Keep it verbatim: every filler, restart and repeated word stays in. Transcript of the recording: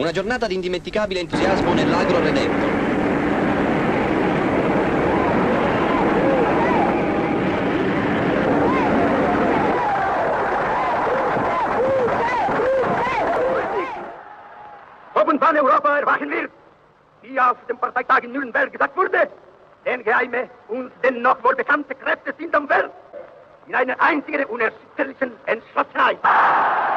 Una giornata di indimenticabile entusiasmo nell'Agro Redemptor. Ob und wann Europa erwachen wird, wie auf dem Parteitag in Nürnberg gesagt wurde, denn geheime und dennoch wohl bekannte Kräfte sind am Werk in einer einzigen unerschütterlichen Entschlossenheit.